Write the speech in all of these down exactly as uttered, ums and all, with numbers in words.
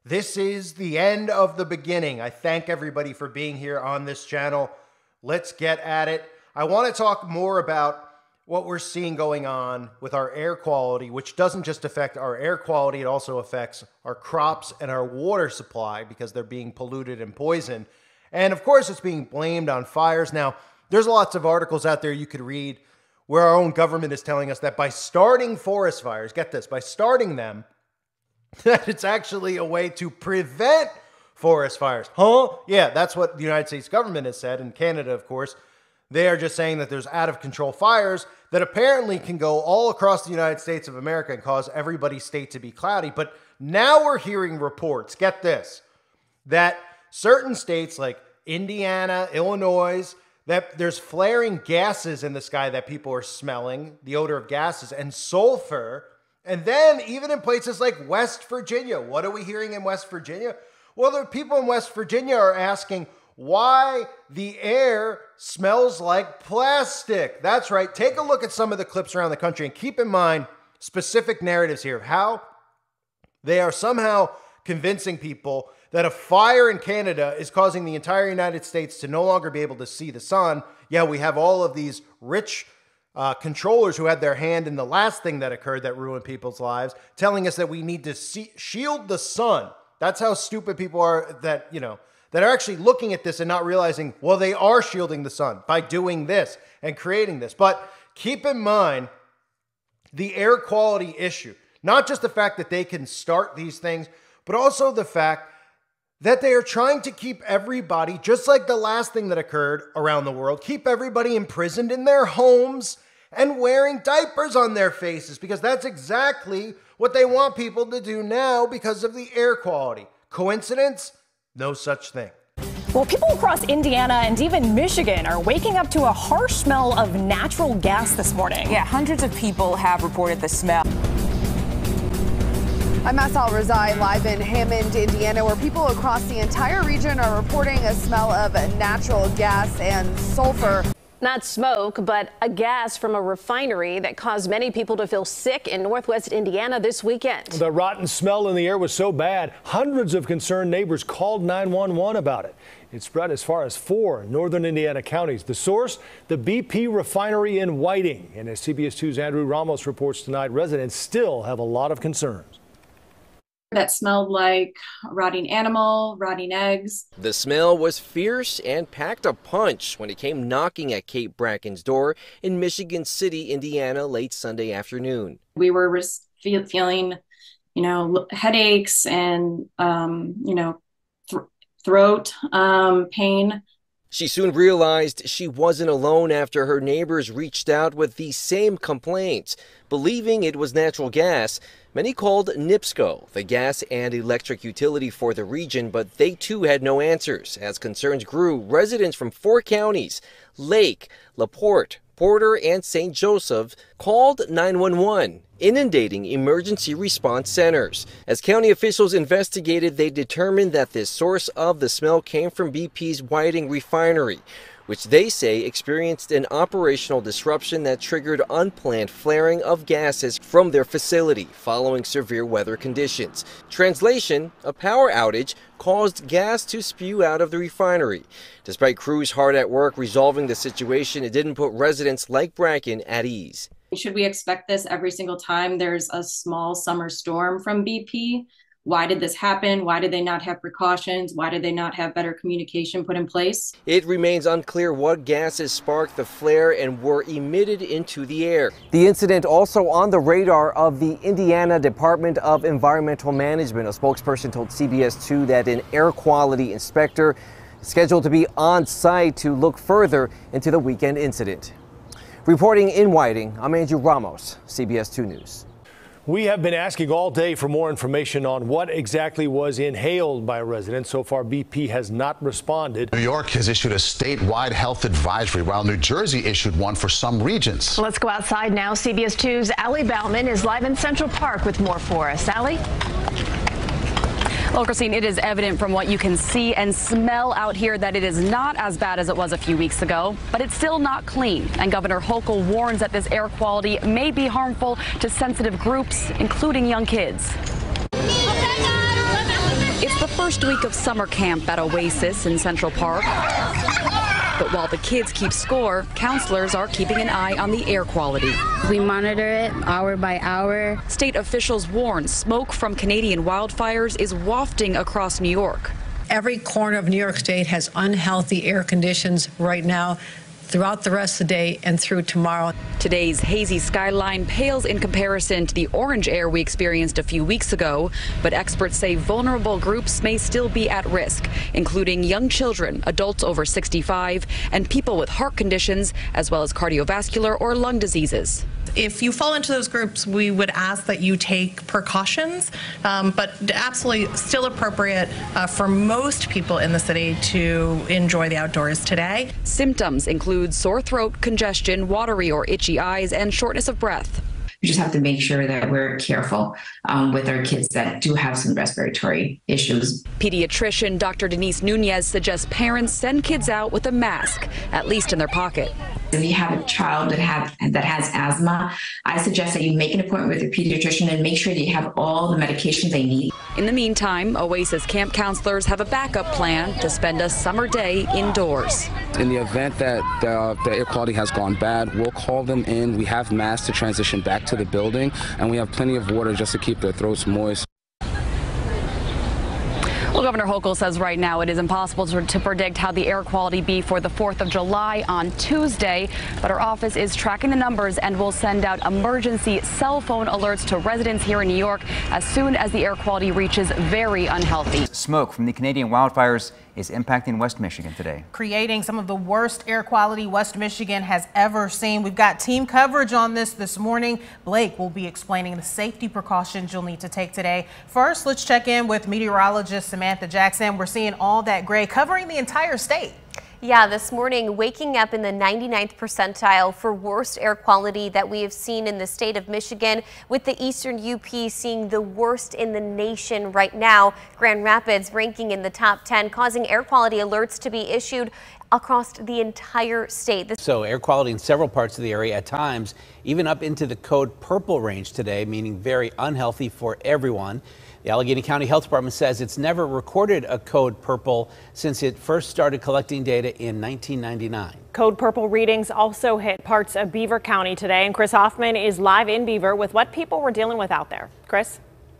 This is the end of the beginning. I thank everybody for being here on this channel. Let's get at it. I want to talk more about what we're seeing going on with our air quality, which doesn't just affect our air quality, it also affects our crops and our water supply because they're being polluted and poisoned. And of course, it's being blamed on fires. Now, there's lots of articles out there you could read where our own government is telling us that by starting forest fires, get this, by starting them, that it's actually a way to prevent forest fires. Huh? Yeah, that's what the United States government has said. In Canada, of course, they are just saying that there's out-of-control fires that apparently can go all across the United States of America and cause everybody's state to be cloudy. But now we're hearing reports, get this, that certain states like Indiana, Illinois, that there's flaring gases in the sky that people are smelling, the odor of gases, and sulfur. And then even in places like West Virginia, what are we hearing in West Virginia? Well, the people in West Virginia are asking why the air smells like plastic. That's right. Take a look at some of the clips around the country and keep in mind specific narratives here of how they are somehow convincing people that a fire in Canada is causing the entire United States to no longer be able to see the sun. Yeah, we have all of these rich Uh, controllers who had their hand in the last thing that occurred that ruined people's lives, telling us that we need to see, shield the sun. That's how stupid people are that, you know, that are actually looking at this and not realizing, well, they are shielding the sun by doing this and creating this. But keep in mind the air quality issue, not just the fact that they can start these things, but also the fact that they are trying to keep everybody, just like the last thing that occurred around the world, keep everybody imprisoned in their homes and wearing diapers on their faces, because that's exactly what they want people to do now because of the air quality. Coincidence? No such thing. Well, people across Indiana and even Michigan are waking up to a harsh smell of natural gas this morning. Yeah, hundreds of people have reported the smell. I'm Massal Razai live in Hammond, Indiana, where people across the entire region are reporting a smell of natural gas and sulfur. Not smoke, but a gas from a refinery that caused many people to feel sick in northwest Indiana this weekend. The rotten smell in the air was so bad, hundreds of concerned neighbors called nine one one about it. It spread as far as four northern Indiana counties. The source, the B P refinery in Whiting. And as C B S two's Andrew Ramos reports tonight, residents still have a lot of concerns. That smelled like rotting animal, rotting eggs. The smell was fierce and packed a punch when it came knocking at Kate Bracken's door in Michigan City, Indiana, late Sunday afternoon. We were feeling, you know, headaches and, um, you know, th throat um, pain. She soon realized she wasn't alone after her neighbors reached out with the same complaints. Believing it was natural gas, many called NIPSCO, the gas and electric utility for the region, but they too had no answers. As concerns grew, residents from four counties, Lake, LaPorte, Porter, and Saint Joseph, called nine one one, inundating emergency response centers. As county officials investigated, they determined that the source of the smell came from B P's Whiting refinery, which they say experienced an operational disruption that triggered unplanned flaring of gases from their facility following severe weather conditions. Translation, a power outage caused gas to spew out of the refinery. Despite crews hard at work resolving the situation, it didn't put residents like Bracken at ease. Should we expect this every single time there's a small summer storm from B P? Why did this happen? Why did they not have precautions? Why did they not have better communication put in place? It remains unclear what gases sparked the flare and were emitted into the air. The incident also on the radar of the Indiana Department of Environmental Management. A spokesperson told C B S two that an air quality inspector is scheduled to be on site to look further into the weekend incident. Reporting in Whiting, I'm Andrew Ramos, C B S two News. We have been asking all day for more information on what exactly was inhaled by residents. So far, B P has not responded. New York has issued a statewide health advisory, while New Jersey issued one for some regions. Let's go outside now. C B S two's Allie Bauman is live in Central Park with more for us. Allie? Well, Christine, it is evident from what you can see and smell out here that it is not as bad as it was a few weeks ago, but it's still not clean. And Governor Hochul warns that this air quality may be harmful to sensitive groups, including young kids. first week of summer camp at Oasis in Central Park. But while the kids keep score, counselors are keeping an eye on the air quality. We monitor it hour by hour. State officials warn smoke from Canadian wildfires is wafting across New York. Every corner of New York State has unhealthy air conditions right now, throughout the rest of the day and through tomorrow. Today's hazy skyline pales in comparison to the orange air we experienced a few weeks ago, but experts say vulnerable groups may still be at risk, including young children, adults over sixty-five, and people with heart conditions, as well as cardiovascular or lung diseases. If you fall into those groups, we would ask that you take precautions, um, but absolutely still appropriate uh, for most people in the city to enjoy the outdoors today. Symptoms include sore throat, congestion, watery or itchy eyes, and shortness of breath. We just have to make sure that we're careful um, with our kids that do have some respiratory issues. Pediatrician Doctor Denise Nunez suggests parents send kids out with a mask, at least in their pocket. If you have a child that have that has asthma, I suggest that you make an appointment with your pediatrician and make sure that you have all the medications they need. In the meantime, Oasis camp counselors have a backup plan to spend a summer day indoors. In the event that the, the air quality has gone bad, we'll call them in. We have masks to transition back to the building, and we have plenty of water just to keep their throats moist. Well, Governor Hochul says right now it is impossible to, to predict how the air quality be for the fourth of July on Tuesday, but our office is tracking the numbers and will send out emergency cell phone alerts to residents here in New York as soon as the air quality reaches very unhealthy. Smoke from the Canadian wildfires is impacting West Michigan today, creating some of the worst air quality West Michigan has ever seen. We've got team coverage on this this morning. Blake will be explaining the safety precautions you'll need to take today. First, let's check in with meteorologist Samantha Jackson. We're seeing all that gray covering the entire state. Yeah, this morning, waking up in the ninety-ninth percentile for worst air quality that we have seen in the state of Michigan, with the eastern U P seeing the worst in the nation right now. Grand Rapids ranking in the top ten, causing air quality alerts to be issued across the entire state. This so air quality in several parts of the area at times, even up into the code purple range today, meaning very unhealthy for everyone. The Allegheny County Health Department says it's never recorded a code purple since it first started collecting data in nineteen ninety-nine. Code purple readings also hit parts of Beaver County today, and Chris Hoffman is live in Beaver with what people were dealing with out there. Chris?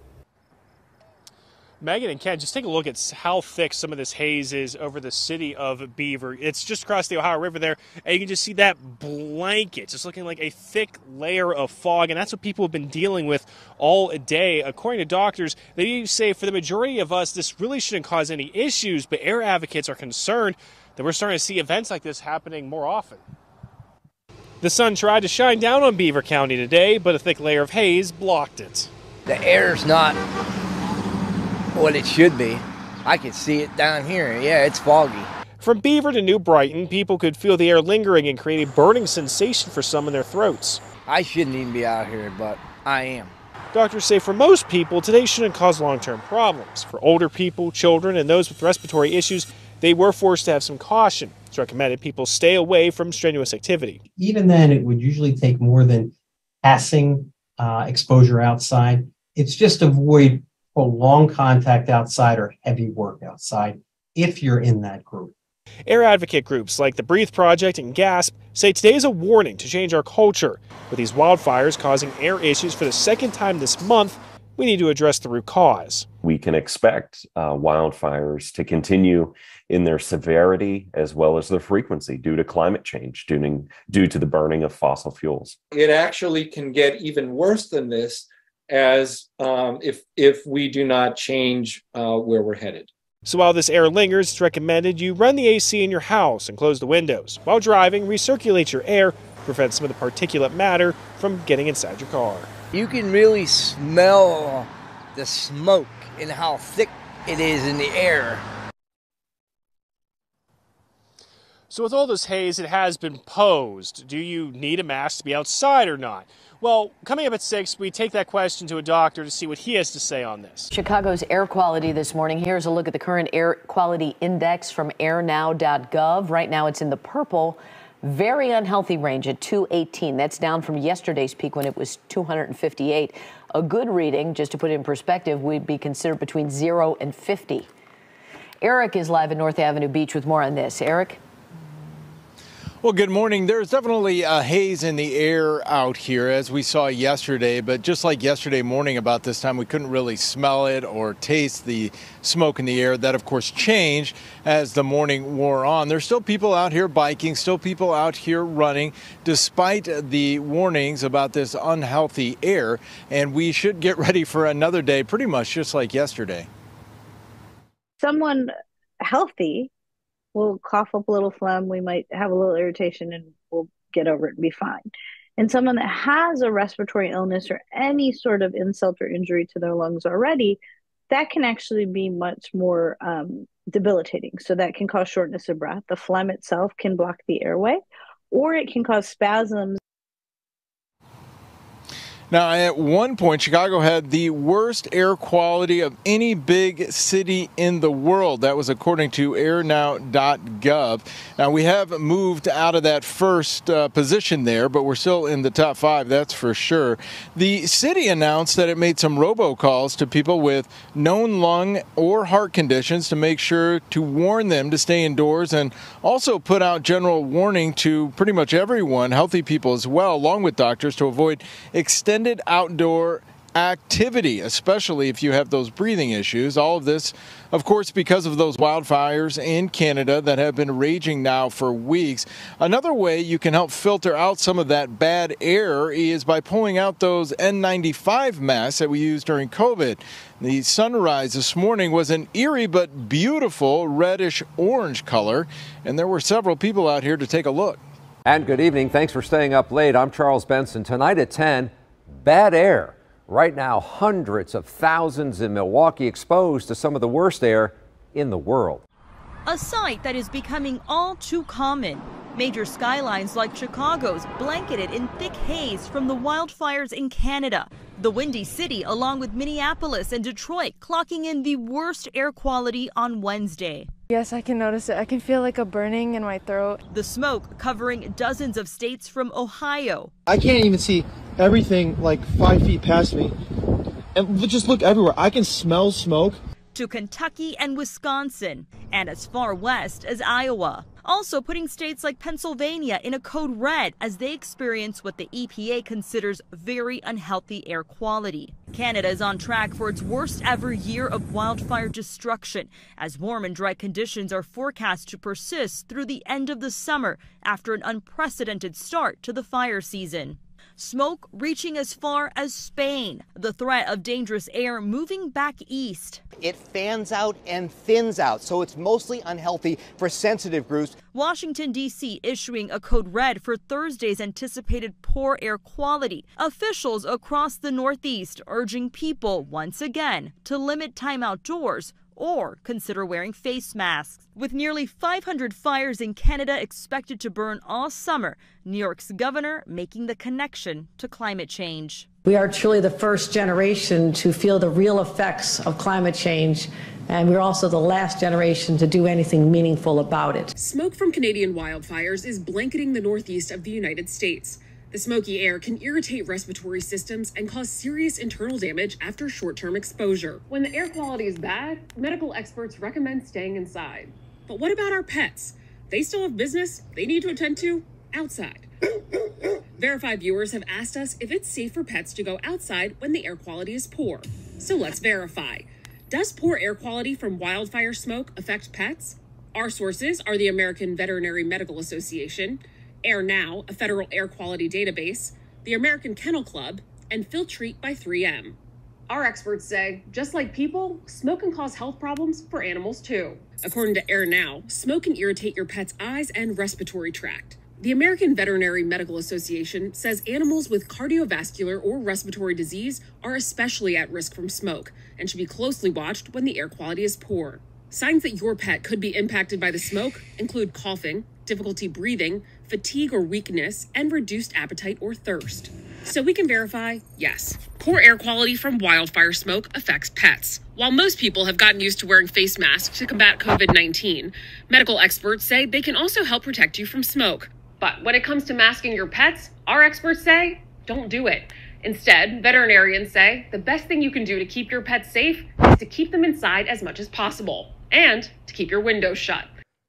Megan and Ken, just take a look at how thick some of this haze is over the city of Beaver. It's just across the Ohio River there, and you can just see that blanket, just looking like a thick layer of fog, and that's what people have been dealing with all day. According to doctors, they say for the majority of us, this really shouldn't cause any issues, but air advocates are concerned that we're starting to see events like this happening more often. The sun tried to shine down on Beaver County today, but a thick layer of haze blocked it. The air's not what it should be. I can see it down here. Yeah, it's foggy. From Beaver to New Brighton, people could feel the air lingering and create a burning sensation for some in their throats. I shouldn't even be out here, but I am. Doctors say for most people, today shouldn't cause long-term problems. For older people, children, and those with respiratory issues, they were forced to have some caution. It's recommended people stay away from strenuous activity. Even then, it would usually take more than passing uh, exposure outside. It's just avoid prolonged contact outside or heavy work outside if you're in that group. Air advocate groups like the Breathe Project and GASP say today is a warning to change our culture. With these wildfires causing air issues for the second time this month, we need to address the root cause. We can expect uh, wildfires to continue in their severity as well as their frequency due to climate change, due to, due to the burning of fossil fuels. It actually can get even worse than this as um, if if we do not change uh, where we're headed. So while this air lingers, it's recommended you run the A C in your house and close the windows. While driving, recirculate your air to prevent some of the particulate matter from getting inside your car. You can really smell the smoke and how thick it is in the air. So with all this haze, it has been posed. Do you need a mask to be outside or not? Well, coming up at six, we take that question to a doctor to see what he has to say on this. Chicago's air quality this morning. Here's a look at the current air quality index from air now dot gov. Right now it's in the purple, very unhealthy range at two eighteen. That's down from yesterday's peak when it was two hundred fifty-eight. A good reading, just to put it in perspective, would be considered between zero and fifty. Eric is live in North Avenue Beach with more on this. Eric? Well, good morning. There's definitely a haze in the air out here, as we saw yesterday. But just like yesterday morning about this time, we couldn't really smell it or taste the smoke in the air. That, of course, changed as the morning wore on. There's still people out here biking, still people out here running, despite the warnings about this unhealthy air. And we should get ready for another day, pretty much just like yesterday. Someone healthy we'll cough up a little phlegm, we might have a little irritation, and we'll get over it and be fine. And someone that has a respiratory illness or any sort of insult or injury to their lungs already, that can actually be much more um, debilitating. So that can cause shortness of breath. The phlegm itself can block the airway, or it can cause spasms. Now, at one point, Chicago had the worst air quality of any big city in the world. That was according to air now dot gov. Now, we have moved out of that first uh, position there, but we're still in the top five, that's for sure. The city announced that it made some robocalls to people with known lung or heart conditions to make sure to warn them to stay indoors, and also put out general warning to pretty much everyone, healthy people as well, along with doctors, to avoid extended outdoor activity, especially if you have those breathing issues. All of this, of course, because of those wildfires in Canada that have been raging now for weeks. Another way you can help filter out some of that bad air is by pulling out those N ninety-five masks that we used during COVID. The sunrise this morning was an eerie but beautiful reddish orange color, and there were several people out here to take a look. And good evening. Thanks for staying up late. I'm Charles Benson. Tonight at ten, bad air. Right now, hundreds of thousands in Milwaukee exposed to some of the worst air in the world. A sight that is becoming all too common. Major skylines like Chicago's blanketed in thick haze from the wildfires in Canada. The Windy City, along with Minneapolis and Detroit, clocking in the worst air quality on Wednesday. Yes, I can notice it. I can feel like a burning in my throat. The smoke covering dozens of states from Ohio. I can't even see everything like five feet past me. And just look everywhere. I can smell smoke. To Kentucky and Wisconsin, and as far west as Iowa. Also putting states like Pennsylvania in a code red as they experience what the E P A considers very unhealthy air quality. Canada is on track for its worst ever year of wildfire destruction, as warm and dry conditions are forecast to persist through the end of the summer after an unprecedented start to the fire season. Smoke reaching as far as Spain. The threat of dangerous air moving back east. It fans out and thins out, so it's mostly unhealthy for sensitive groups. Washington, D C issuing a code red for Thursday's anticipated poor air quality. Officials across the Northeast urging people once again to limit time outdoors or consider wearing face masks. With nearly five hundred fires in Canada expected to burn all summer, New York's governor making the connection to climate change. We are truly the first generation to feel the real effects of climate change, and we're also the last generation to do anything meaningful about it. Smoke from Canadian wildfires is blanketing the northeast of the United States. The smoky air can irritate respiratory systems and cause serious internal damage after short-term exposure. When the air quality is bad, medical experts recommend staying inside. But what about our pets? They still have business they need to attend to outside. Verify viewers have asked us if it's safe for pets to go outside when the air quality is poor. So let's verify. Does poor air quality from wildfire smoke affect pets? Our sources are the American Veterinary Medical Association, Air Now, a federal air quality database, the American Kennel Club, and Filtrete by three M. Our experts say, just like people, smoke can cause health problems for animals too. According to Air Now, smoke can irritate your pet's eyes and respiratory tract. The American Veterinary Medical Association says animals with cardiovascular or respiratory disease are especially at risk from smoke and should be closely watched when the air quality is poor. Signs that your pet could be impacted by the smoke include coughing, difficulty breathing, fatigue or weakness, and reduced appetite or thirst. So we can verify, yes, poor air quality from wildfire smoke affects pets. While most people have gotten used to wearing face masks to combat COVID nineteen, medical experts say they can also help protect you from smoke. But when it comes to masking your pets, our experts say, don't do it. Instead, veterinarians say the best thing you can do to keep your pets safe is to keep them inside as much as possible. and to keep your windows shut.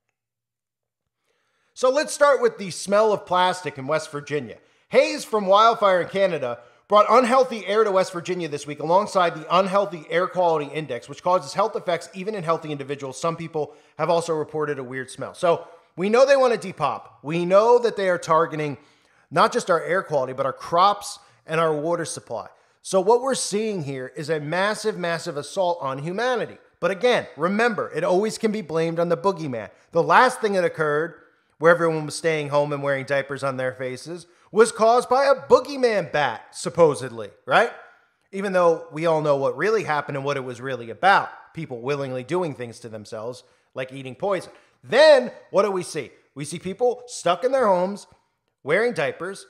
So let's start with the smell of plastic in West Virginia. Haze from wildfire in Canada brought unhealthy air to West Virginia this week alongside the unhealthy air quality index, which causes health effects even in healthy individuals. Some people have also reported a weird smell. So we know they want to depop. We know that they are targeting not just our air quality, but our crops and our water supply. So what we're seeing here is a massive, massive assault on humanity. But again, remember, it always can be blamed on the boogeyman. The last thing that occurred, where everyone was staying home and wearing diapers on their faces, was caused by a boogeyman bat, supposedly, right? Even though we all know what really happened and what it was really about. People willingly doing things to themselves, like eating poison. Then, what do we see? We see people stuck in their homes, wearing diapers,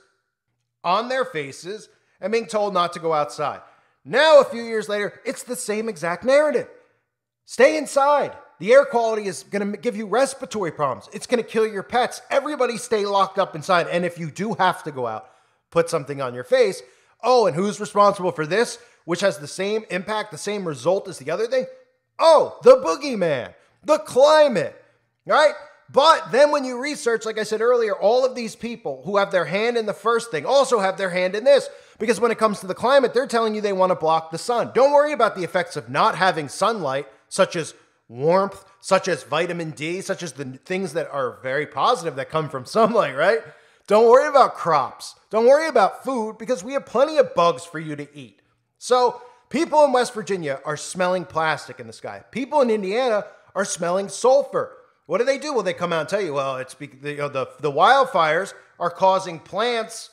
on their faces, and being told not to go outside. Now, a few years later, it's the same exact narrative. Stay inside. The air quality is going to give you respiratory problems. It's going to kill your pets. Everybody stay locked up inside. And if you do have to go out, put something on your face. Oh, and who's responsible for this, which has the same impact, the same result as the other thing? Oh, the boogeyman, the climate, right? But then when you research, like I said earlier, all of these people who have their hand in the first thing also have their hand in this. Because when it comes to the climate, they're telling you they want to block the sun. Don't worry about the effects of not having sunlight, such as warmth, such as vitamin D, such as the things that are very positive that come from sunlight, right? Don't worry about crops. Don't worry about food because we have plenty of bugs for you to eat. So people in West Virginia are smelling plastic in the sky. People in Indiana are smelling sulfur. What do they do? Well, they come out and tell you, well, it's because you know, the, the wildfires are causing plants,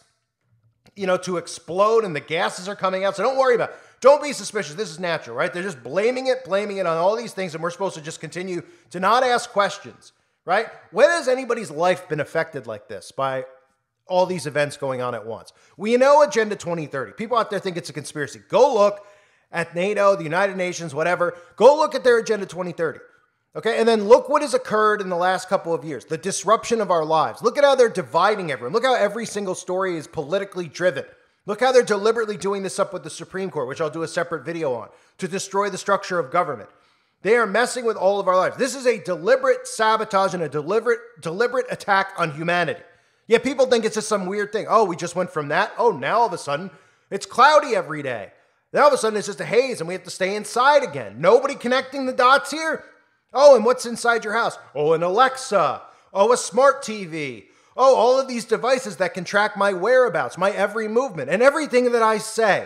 you know, to explode and the gases are coming out. So don't worry about it. Don't be suspicious. This is natural, right? They're just blaming it, blaming it on all these things, and we're supposed to just continue to not ask questions, right? When has anybody's life been affected like this by all these events going on at once? We know Agenda twenty thirty. People out there think it's a conspiracy. Go look at NATO, the United Nations, whatever. Go look at their Agenda twenty thirty, okay? And then look what has occurred in the last couple of years, the disruption of our lives. Look at how they're dividing everyone. Look how every single story is politically driven. Look how they're deliberately doing this up with the Supreme Court, which I'll do a separate video on, to destroy the structure of government. They are messing with all of our lives. This is a deliberate sabotage and a deliberate, deliberate attack on humanity. Yet people think it's just some weird thing. Oh, we just went from that. Oh, now all of a sudden it's cloudy every day. Now all of a sudden it's just a haze and we have to stay inside again. Nobody connecting the dots here? Oh, and what's inside your house? Oh, an Alexa. Oh, a smart T V. Oh, all of these devices that can track my whereabouts, my every movement, and everything that I say.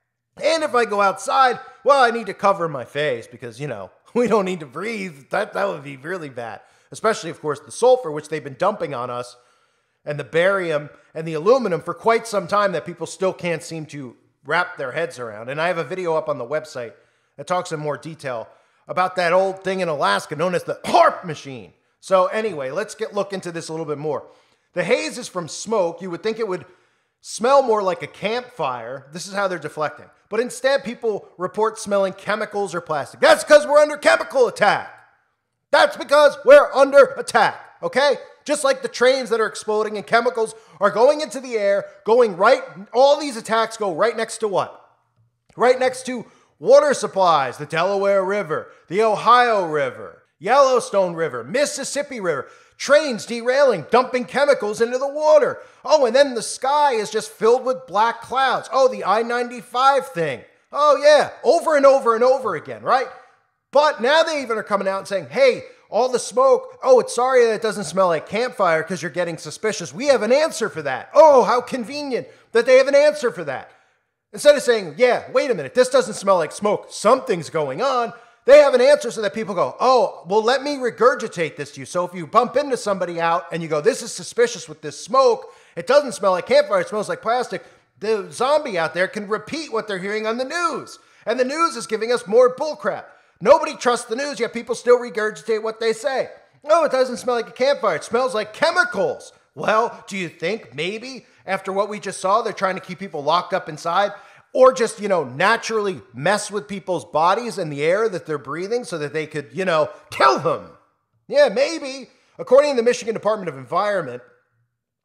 And if I go outside, well, I need to cover my face because, you know, we don't need to breathe. That, that would be really bad. Especially, of course, the sulfur, which they've been dumping on us, and the barium and the aluminum for quite some time that people still can't seem to wrap their heads around. And I have a video up on the website that talks in more detail about that old thing in Alaska known as the HAARP machine. So anyway, let's get look into this a little bit more. The haze is from smoke. You would think it would smell more like a campfire. This is how they're deflecting. But instead, people report smelling chemicals or plastic. That's because we're under chemical attack. That's because we're under attack, okay? Just like the trains that are exploding and chemicals are going into the air, going right, all these attacks go right next to what? Right next to water supplies, the Delaware River, the Ohio River, Yellowstone River, Mississippi River. Trains derailing, dumping chemicals into the water. Oh, and then the sky is just filled with black clouds. Oh, the I ninety-five thing. Oh, yeah, over and over and over again, right? But now they even are coming out and saying, hey, all the smoke, oh, it's sorry that it doesn't smell like campfire because you're getting suspicious. We have an answer for that. Oh, how convenient that they have an answer for that. Instead of saying, yeah, wait a minute, this doesn't smell like smoke. Something's going on. They have an answer so that people go, oh, well, let me regurgitate this to you. So if you bump into somebody out and you go, this is suspicious with this smoke, it doesn't smell like campfire, it smells like plastic, the zombie out there can repeat what they're hearing on the news. And the news is giving us more bullcrap. Nobody trusts the news, yet people still regurgitate what they say. Oh, it doesn't smell like a campfire, it smells like chemicals. Well, do you think maybe after what we just saw, they're trying to keep people locked up inside? Or just, you know, naturally mess with people's bodies and the air that they're breathing so that they could, you know, kill them. Yeah, maybe. According to the Michigan Department of Environment,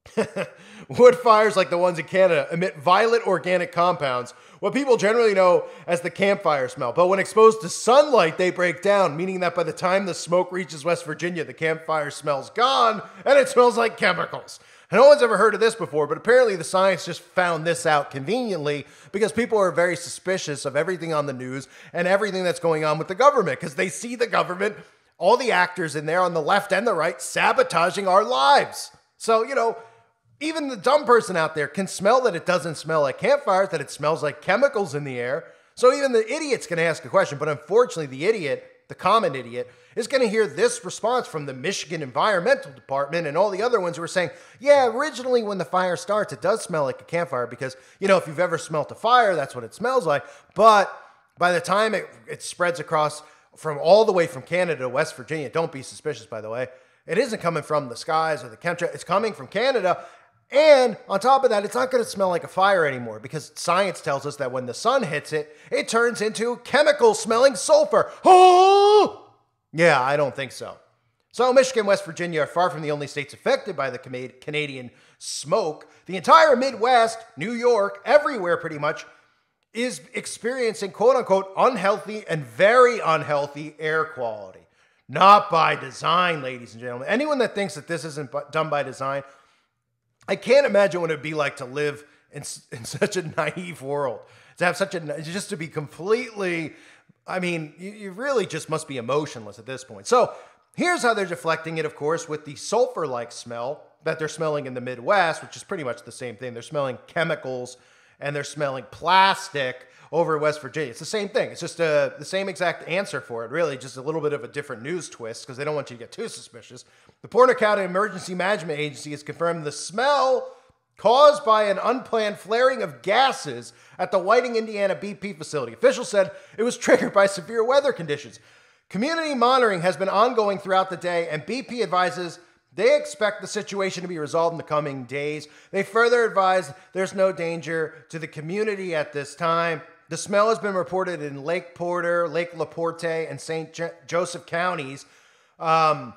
Wood fires like the ones in Canada emit violet organic compounds, what people generally know as the campfire smell. But when exposed to sunlight, they break down, meaning that by the time the smoke reaches West Virginia, the campfire smell's gone and it smells like chemicals. And no one's ever heard of this before, but apparently the science just found this out conveniently because people are very suspicious of everything on the news and everything that's going on with the government because they see the government, all the actors in there on the left and the right, sabotaging our lives. So, you know, even the dumb person out there can smell that it doesn't smell like campfires, that it smells like chemicals in the air. So even the idiot's going to ask a question. But unfortunately, the idiot, the common idiot, is going to hear this response from the Michigan Environmental Department and all the other ones who are saying, yeah, originally when the fire starts, it does smell like a campfire because, you know, if you've ever smelt a fire, that's what it smells like. But by the time it, it spreads across from all the way from Canada to West Virginia, don't be suspicious, by the way, it isn't coming from the skies or the chemtrail. It's coming from Canada. And on top of that, it's not going to smell like a fire anymore because science tells us that when the sun hits it, it turns into chemical-smelling sulfur. Oh! Yeah, I don't think so. So Michigan and West Virginia are far from the only states affected by the Canadian smoke. The entire Midwest, New York, everywhere pretty much, is experiencing quote-unquote unhealthy and very unhealthy air quality. Not by design, ladies and gentlemen. Anyone that thinks that this isn't done by design, I can't imagine what it'd be like to live in, in such a naive world. To have such a, just to be completely, I mean, you, you really just must be emotionless at this point. So here's how they're deflecting it, of course, with the sulfur-like smell that they're smelling in the Midwest, which is pretty much the same thing. They're smelling chemicals and they're smelling plastic over in West Virginia. It's the same thing. It's just a, the same exact answer for it, really, just a little bit of a different news twist because they don't want you to get too suspicious. The Porter County Emergency Management Agency has confirmed the smell caused by an unplanned flaring of gases at the Whiting, Indiana B P facility. Officials said it was triggered by severe weather conditions. Community monitoring has been ongoing throughout the day, and B P advises they expect the situation to be resolved in the coming days. They further advise there's no danger to the community at this time. The smell has been reported in Lake Porter, Lake LaPorte, and Saint Jo- Joseph counties. Um,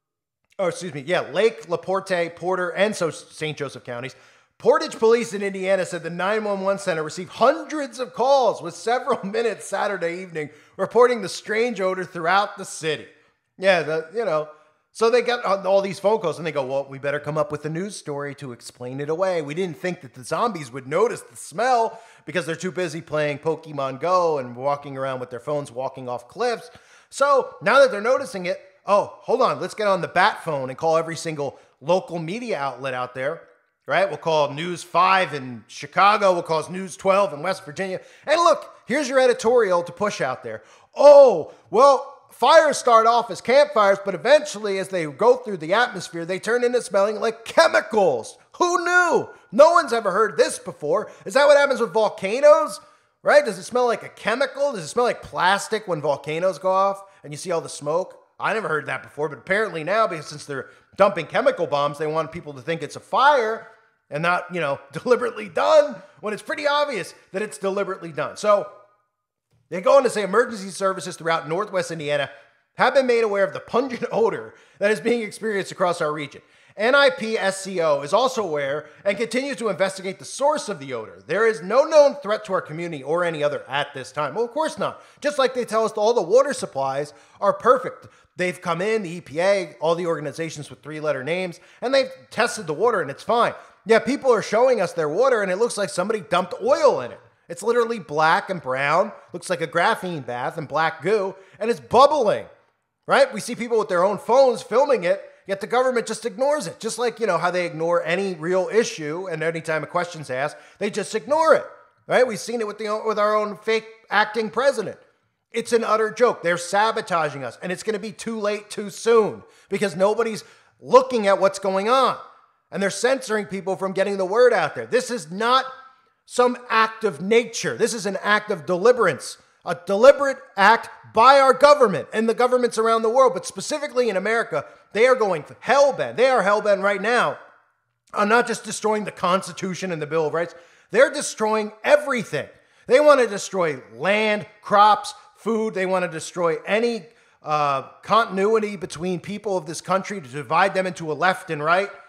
oh, excuse me. Yeah, Lake LaPorte, Porter, and so Saint Joseph counties. Portage Police in Indiana said the nine one one center received hundreds of calls with several minutes Saturday evening reporting the strange odor throughout the city. Yeah, the, you know, so they got all these phone calls and they go, well, we better come up with a news story to explain it away. We didn't think that the zombies would notice the smell because they're too busy playing Pokemon Go and walking around with their phones, walking off cliffs. So now that they're noticing it, oh, hold on, let's get on the bat phone and call every single local media outlet out there, right? We'll call News five in Chicago. We'll call News twelve in West Virginia. And look, here's your editorial to push out there. Oh, well, fires start off as campfires, but eventually as they go through the atmosphere, they turn into smelling like chemicals. Who knew? No one's ever heard this before. Is that what happens with volcanoes? Right? Does it smell like a chemical? Does it smell like plastic when volcanoes go off and you see all the smoke? I never heard that before, but apparently now, because since they're dumping chemical bombs, they want people to think it's a fire and not, you know, deliberately done when it's pretty obvious that it's deliberately done. So they go on to say emergency services throughout Northwest Indiana have been made aware of the pungent odor that is being experienced across our region. N I P S C O is also aware and continues to investigate the source of the odor. There is no known threat to our community or any other at this time. Well, of course not. Just like they tell us all the water supplies are perfect. They've come in, the E P A, all the organizations with three-letter names, and they've tested the water and it's fine. Yeah, people are showing us their water and it looks like somebody dumped oil in it. It's literally black and brown, looks like a graphene bath and black goo, and it's bubbling, right? We see people with their own phones filming it, yet the government just ignores it. Just like, you know, how they ignore any real issue and anytime a question's asked, they just ignore it, right? We've seen it with, the, with our own fake acting president. It's an utter joke. They're sabotaging us, and it's going to be too late too soon because nobody's looking at what's going on, and they're censoring people from getting the word out there. This is not some act of nature. This is an act of deliberance, a deliberate act by our government and the governments around the world, but specifically in America, they are going hell-bent. They are hell-bent right now on not just destroying the Constitution and the Bill of Rights, they're destroying everything. They want to destroy land, crops, food. They want to destroy any uh, continuity between people of this country to divide them into a left and right.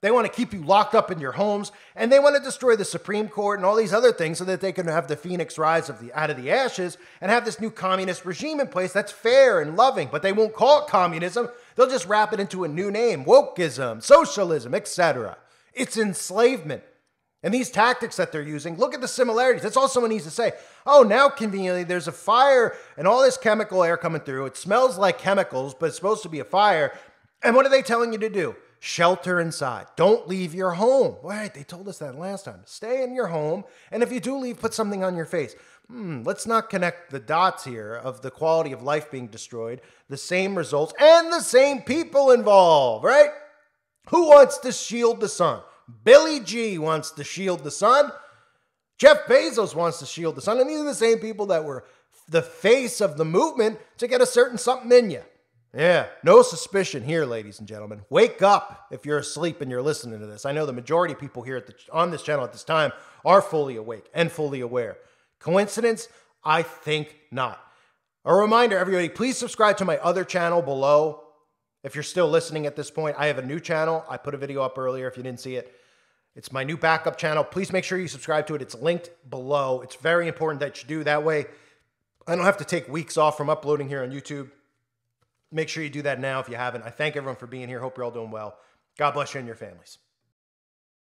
They want to keep you locked up in your homes, and they want to destroy the Supreme Court and all these other things so that they can have the phoenix rise of the, out of the ashes and have this new communist regime in place that's fair and loving. But they won't call it communism. They'll just wrap it into a new name, wokeism, socialism, et cetera. It's enslavement. And these tactics that they're using, look at the similarities. That's all someone needs to say. Oh, now conveniently, there's a fire and all this chemical air coming through. It smells like chemicals, but it's supposed to be a fire. And what are they telling you to do? Shelter inside. Don't leave your home. Right, they told us that last time. Stay in your home. And if you do leave, put something on your face. Hmm, let's not connect the dots here of the quality of life being destroyed, the same results, and the same people involved, right? Who wants to shield the sun? Billy G wants to shield the sun. Jeff Bezos wants to shield the sun. And these are the same people that were the face of the movement to get a certain something in you. Yeah, no suspicion here, ladies and gentlemen. Wake up if you're asleep and you're listening to this. I know the majority of people here at the, on this channel at this time are fully awake and fully aware. Coincidence? I think not. A reminder, everybody, please subscribe to my other channel below. If you're still listening at this point, I have a new channel. I put a video up earlier if you didn't see it. It's my new backup channel. Please make sure you subscribe to it. It's linked below. It's very important that you do. That way, I don't have to take weeks off from uploading here on YouTube. Make sure you do that now if you haven't. I thank everyone for being here. Hope you're all doing well. God bless you and your families.